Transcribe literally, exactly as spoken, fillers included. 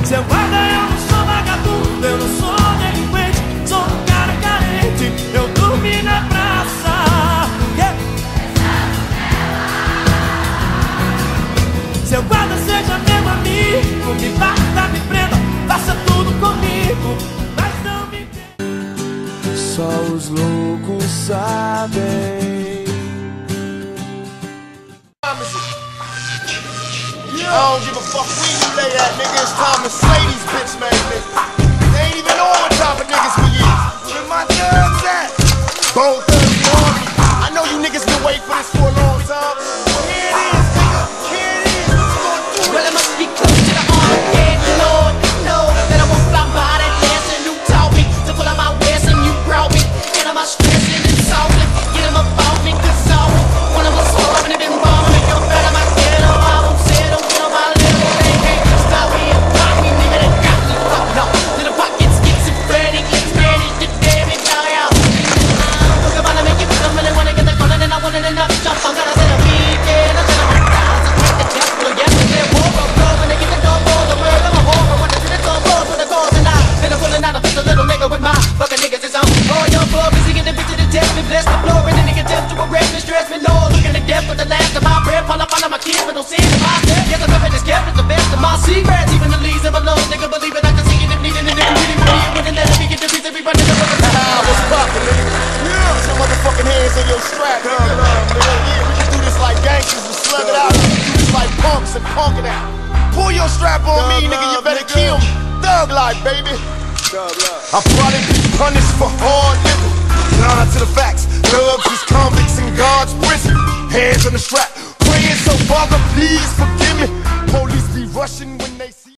Seu guarda, eu não sou vagabundo, eu não sou delinquente, sou um cara carente, eu dormi na praça. Yeah. Seu guarda, seja meu amigo, me bata, me prenda, faça tudo comigo, mas não me entenda. Só os loucos sabem. I don't give a fuck where you lay at, nigga. It's time to slay these bitch made niggas. They ain't even know what type of niggas we is. Where my thugs at? Bone Thugs Army. I know you niggas been waiting for this for a long time. Well, here it is, nigga. Here it is. What you gonna do? Well, I must be close to the Armageddon, Lord. No, that I won't fly by that lesson. You taught me to pull out my west and you brought me. Get on my stress and it's salty. Get him up off me, cause sorry. One of us starving and been bombing. Make your bed on my ghetto. I won't settle. Get on my level. They can't stop me and pop me, nigga. They got me fucked up. Little pockets, schizophrenic. It's ready to damn it, die out. Look about to make you feel. I really wanna get the calling and I want it enough. Jump on, gotta set a weekend. I said I'm down. So take the chance. Well, yes, they're war. When they get the door for the word, I'm a whore. I want to see the door for the cause and I. Then I'm pulling out a pistol, little nigga with my fucking niggas is on. All your blood, busy getting the bitch to the test me. Bless the floor and then they can attempt to arrest me. Stress me, no. Looking to death with the last of my breath. Pull up on my kids, but don't see it in my step. Yes, I'm up in this cap, it's the best of my secrets. Even the leaves of my lungs, nigga, believe it, I can see it if needed. And if you really believe it, wouldn't let it be get the piece of me running the rubber. Ah, what's poppin', nigga? Yeah. Put your motherfucking hands on your strap, nigga. Yeah, we can do this like gangsters and slug it out. We can do this like punks and punk it out. Pull your strap on me, nigga, you better kill me. Thug life, baby. I probably be punished for hard living. Nah to the facts. Thugs is convicts in God's prison. Hands on the strap. Praying so Father, please forgive me. Police be rushing when they see